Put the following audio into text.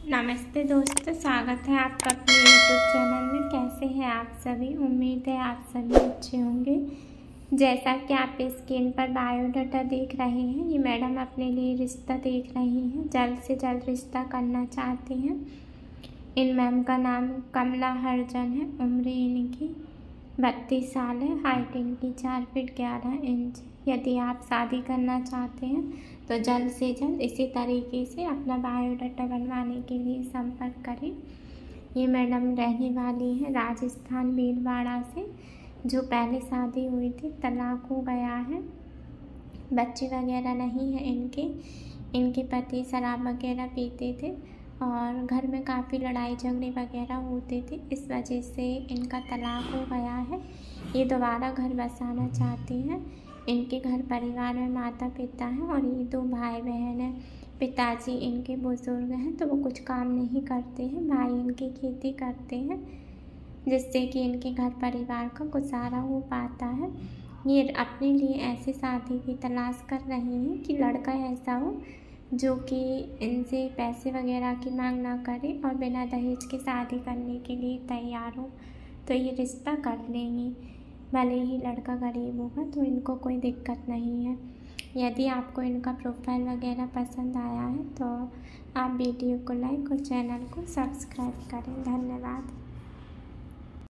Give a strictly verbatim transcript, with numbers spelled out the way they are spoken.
नमस्ते दोस्तों, स्वागत है आपका अपने यूट्यूब चैनल में। कैसे हैं आप सभी? उम्मीद है आप सभी अच्छे होंगे। जैसा कि आप स्क्रीन पर बायोडाटा देख रहे हैं, ये मैडम अपने लिए रिश्ता देख रही हैं। जल्द से जल्द रिश्ता करना चाहती हैं। इन मैम का नाम कमला हरिजन है। उम्र इनकी बत्तीस साल है। हाइट इनकी चार फीट ग्यारह इंच। यदि आप शादी करना चाहते हैं तो जल्द से जल्द इसी तरीके से अपना बायोडाटा बनवाने के लिए संपर्क करें। ये मैडम रहने वाली हैं राजस्थान भीलवाड़ा से। जो पहले शादी हुई थी, तलाक हो गया है, बच्चे वगैरह नहीं हैं इनके। इनके पति शराब वगैरह पीते थे और घर में काफ़ी लड़ाई झगड़े वगैरह होते थे। इस वजह से इनका तलाक हो गया है। ये दोबारा घर बसाना चाहती हैं। इनके घर परिवार में माता पिता हैं और ये दो भाई बहन हैं। पिताजी इनके बुज़ुर्ग हैं तो वो कुछ काम नहीं करते हैं। भाई इनकी खेती करते हैं, जिससे कि इनके घर परिवार का गुजारा हो पाता है। ये अपने लिए ऐसी शादी की तलाश कर रही हैं कि लड़का ऐसा हो जो कि इनसे पैसे वगैरह की मांग ना करे और बिना दहेज की शादी करने के लिए तैयार हो, तो ये रिश्ता कर लेंगी। भले ही लड़का गरीब होगा तो इनको कोई दिक्कत नहीं है। यदि आपको इनका प्रोफाइल वगैरह पसंद आया है तो आप वीडियो को लाइक और चैनल को सब्सक्राइब करें। धन्यवाद।